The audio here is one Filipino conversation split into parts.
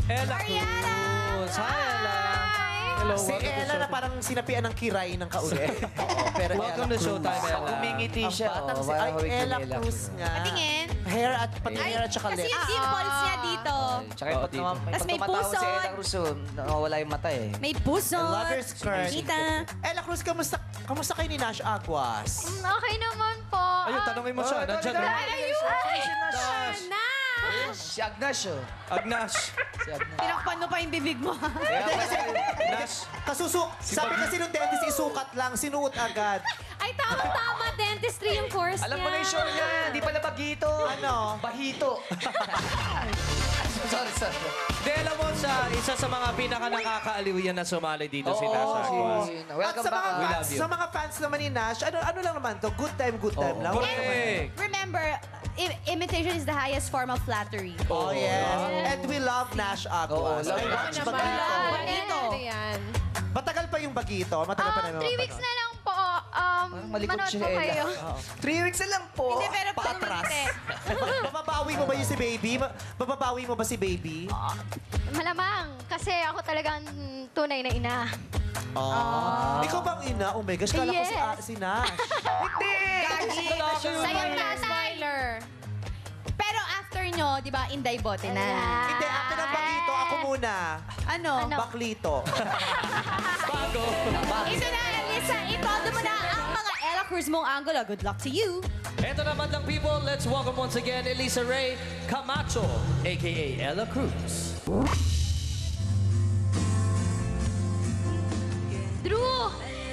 Ella Ariana! Cruz. Hi, Ella. Hello, Si welcome to Ella na Showtime. parang sinapian ng kiray ng kauli. Pero Welcome to Showtime, Ella. Umingiti Ang siya. batang oh, si parang ay, hawig ni Ella Ella Cruz nga. Patingin. Hair at pati hair at saka Kasi lips. yung dimples niya dito. Tsaka Oo, pag, dito. Tas pag may tumatawa si puson. Ella Cruz, nawawala yung mata eh. May puso. I love her skirt. Kita. Ella Cruz, kamusta kayo ni Nash Aguas? Okay naman po. Ayun, tanongin mo siya. Nandiyan. oh. Nash! Si Agnacio. Agnash. Si Agnacio. Pinakpan mo pa yung bibig mo. Kaya kasi, Nash. Sabi kasi nung dentist, isukat lang, sinuot agad. Ay, tama-tama. Dentistry yung course niya. alam mo na yung show niya. Hindi pala bagito. Ano? Bahito. sorry. Di, alam mo isa sa mga pinaka-nakakaaliw yan na sumali dito si Nash Aguas. Welcome At sa back. mga We fans, love you. sa mga fans naman ni Nash, ano lang naman to? Good time lang. Wala naman. Correct. Remember, imitation is the highest form of flattery. Oh, yes. And we love Nash Aguas. Oo, I love watch naman. Bagito. Bagito. Yan. Matagal pa yung Bagito. Matagal pa na yung 3 weeks na lang po. Malikot Manood siya, po Ella. kayo. 3 weeks na lang po. Hindi, pero Patras. hindi. Mababawi mo ba yung si Baby? Mababawi mo ba si Baby? Malamang. Kasi ako talagang tunay na ina. Ikaw bang ina? Oh my gosh, kala ko Yes. si Nash. Sa'yo na, spoiler. Pero after nyo, di ba, Inday Bote na. Hindi, after ng Bagito, ako muna. Ano? Baklito. Bago. Ito na, Lisa. Itodo mo na ang mga Ella Cruz mong angulo. Good luck to you. Eto naman lang, people. Let's welcome once again Elisa Ray Camacho, a.k.a. Ella Cruz. Drew!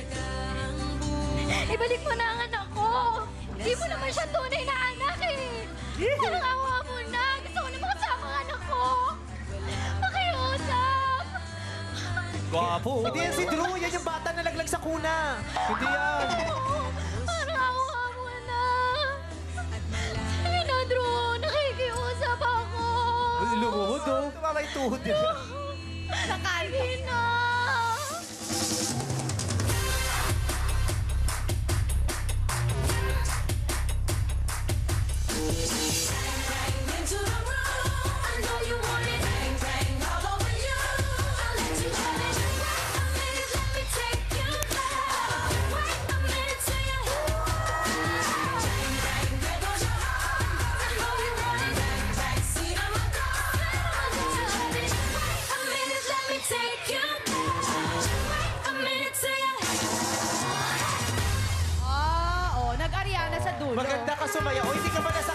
Ibalik mo na ang anak ko. Hindi mo naman siya tunay na anak eh. Parang awa mo na. Gusto ko na makasama ang anak ko. Makiusap. Gwapo. Hindi yan si Drew. Yan yung bata na laglag sa kuna. Hindi yan. Parang awa mo na. Sige na, Drew. Nakikiusap ako. Lumuhod, oh. Tumama yung tuhod nila. Sige na. Nag-Ariana sa dulo. Maganda ka sumaya. O, hindi ka ba